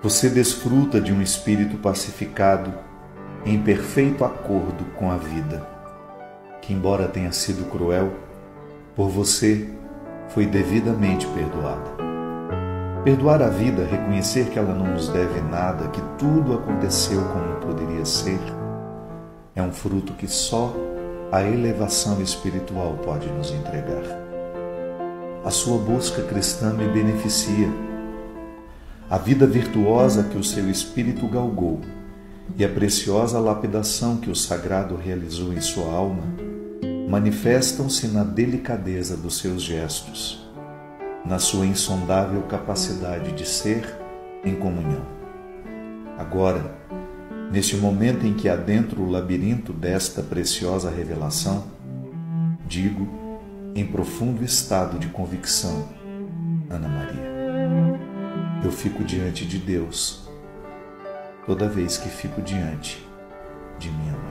Você desfruta de um espírito pacificado em perfeito acordo com a vida, que, embora tenha sido cruel, por você foi devidamente perdoada. Perdoar a vida, reconhecer que ela não nos deve nada, que tudo aconteceu como poderia ser, é um fruto que só a elevação espiritual pode nos entregar. A sua busca cristã me beneficia. A vida virtuosa que o seu espírito galgou e a preciosa lapidação que o sagrado realizou em sua alma manifestam-se na delicadeza dos seus gestos, na sua insondável capacidade de ser em comunhão. Agora, neste momento em que adentro o labirinto desta preciosa revelação, digo, em profundo estado de convicção, Ana Maria, eu fico diante de Deus toda vez que fico diante de minha mãe.